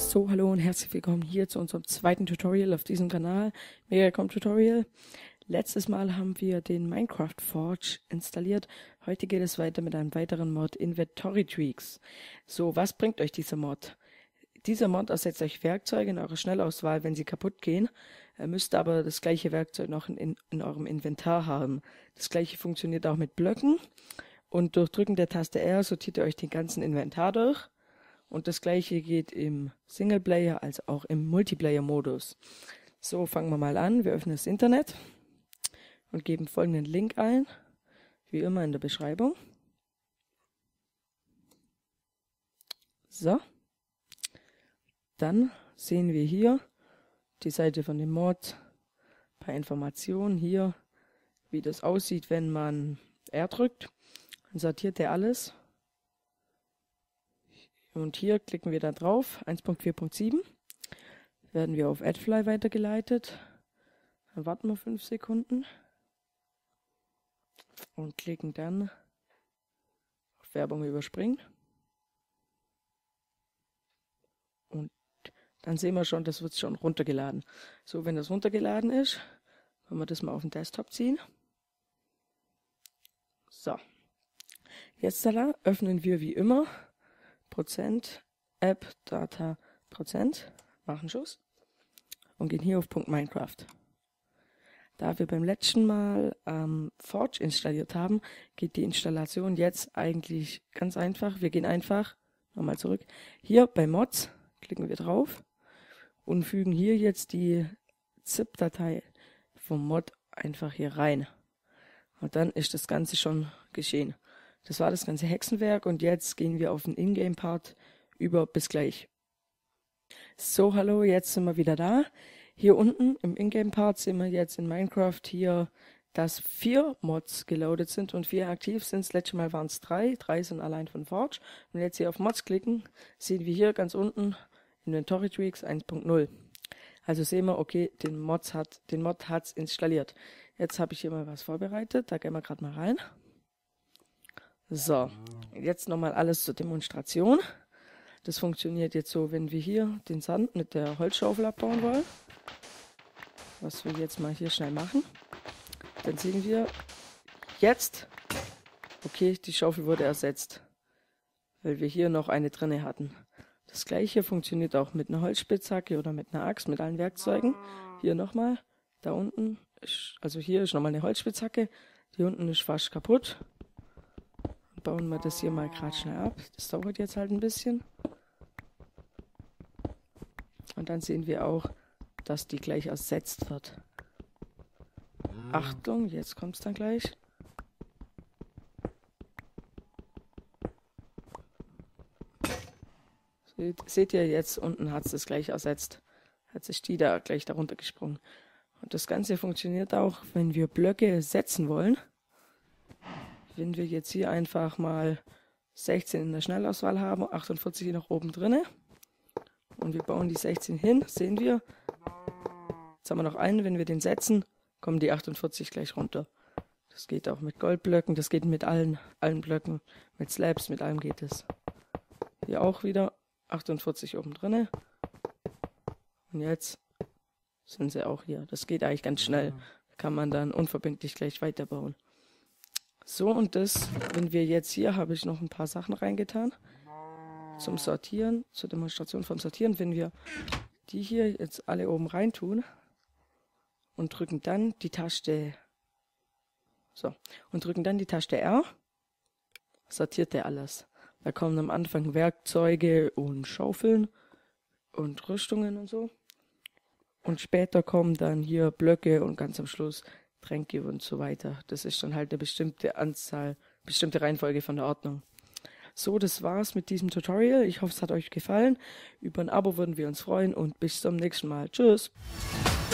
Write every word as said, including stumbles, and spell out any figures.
So, hallo und herzlich willkommen hier zu unserem zweiten Tutorial auf diesem Kanal, Megacom Tutorial. Letztes Mal haben wir den Minecraft Forge installiert. Heute geht es weiter mit einem weiteren Mod, Inventory Tweaks. So, was bringt euch dieser Mod? Dieser Mod ersetzt euch Werkzeuge in eurer Schnellauswahl, wenn sie kaputt gehen. Ihr müsst aber das gleiche Werkzeug noch in, in eurem Inventar haben. Das gleiche funktioniert auch mit Blöcken. Und durch Drücken der Taste R sortiert ihr euch den ganzen Inventar durch. Und das gleiche geht im Singleplayer als auch im Multiplayer-Modus. So, fangen wir mal an. Wir öffnen das Internet und geben folgenden Link ein, wie immer in der Beschreibung. So, dann sehen wir hier die Seite von dem Mod, ein paar Informationen hier, wie das aussieht, wenn man R drückt. Dann sortiert er alles. Und hier klicken wir da drauf, eins Punkt vier Punkt sieben, werden wir auf AdFly weitergeleitet. Dann warten wir fünf Sekunden und klicken dann auf Werbung überspringen. Und dann sehen wir schon, das wird schon runtergeladen. So, wenn das runtergeladen ist, können wir das mal auf den Desktop ziehen. So, jetzt da öffnen wir wie immer Prozent, App, Data, Prozent, machen Schuss und gehen hier auf Punkt Minecraft. Da wir beim letzten Mal ähm, Forge installiert haben, geht die Installation jetzt eigentlich ganz einfach. Wir gehen einfach, nochmal zurück, hier bei Mods, klicken wir drauf und fügen hier jetzt die ZIP-Datei vom Mod einfach hier rein. Und dann ist das Ganze schon geschehen. Das war das ganze Hexenwerk und jetzt gehen wir auf den Ingame-Part über. Bis gleich. So, hallo, jetzt sind wir wieder da. Hier unten im Ingame-Part sehen wir jetzt in Minecraft hier, dass vier Mods geloadet sind und vier aktiv sind. Das letzte Mal waren es drei. Drei sind allein von Forge. Und jetzt hier auf Mods klicken, sehen wir hier ganz unten Inventory Tweaks eins Punkt null. Also sehen wir, okay, den Mod hat den Mod hat's installiert. Jetzt habe ich hier mal was vorbereitet. Da gehen wir gerade mal rein. So, jetzt nochmal alles zur Demonstration. Das funktioniert jetzt so, wenn wir hier den Sand mit der Holzschaufel abbauen wollen. Was wir jetzt mal hier schnell machen. Dann sehen wir jetzt, okay, die Schaufel wurde ersetzt, weil wir hier noch eine drinne hatten. Das gleiche funktioniert auch mit einer Holzspitzhacke oder mit einer Axt, mit allen Werkzeugen. Hier nochmal, da unten, ist, also hier ist nochmal eine Holzspitzhacke, die unten ist fast kaputt. Bauen wir das hier mal gerade schnell ab. Das dauert jetzt halt ein bisschen. Und dann sehen wir auch, dass die gleich ersetzt wird. Achtung, jetzt kommt es dann gleich. Seht, seht ihr, jetzt unten hat es das gleich ersetzt. Hat sich die da gleich darunter gesprungen. Und das Ganze funktioniert auch, wenn wir Blöcke setzen wollen. Wenn wir jetzt hier einfach mal sechzehn in der Schnellauswahl haben, achtundvierzig noch oben drinne und wir bauen die sechzehn hin, sehen wir, jetzt haben wir noch einen, wenn wir den setzen, kommen die achtundvierzig gleich runter. Das geht auch mit Goldblöcken, das geht mit allen, allen Blöcken, mit Slabs, mit allem geht es. Hier auch wieder achtundvierzig oben drinne und jetzt sind sie auch hier. Das geht eigentlich ganz schnell, da kann man dann unverbindlich gleich weiterbauen. So, und das, wenn wir jetzt hier, habe ich noch ein paar Sachen reingetan zum Sortieren, zur Demonstration vom Sortieren. Wenn wir die hier jetzt alle oben rein tun und drücken dann die Taste, so, und drücken dann die Taste R, sortiert der alles. Da kommen am Anfang Werkzeuge und Schaufeln und Rüstungen und so. Und später kommen dann hier Blöcke und ganz am Schluss Tränke und so weiter. Das ist dann halt eine bestimmte Anzahl, bestimmte Reihenfolge von der Ordnung. So, das war's mit diesem Tutorial. Ich hoffe, es hat euch gefallen. Über ein Abo würden wir uns freuen und bis zum nächsten Mal. Tschüss!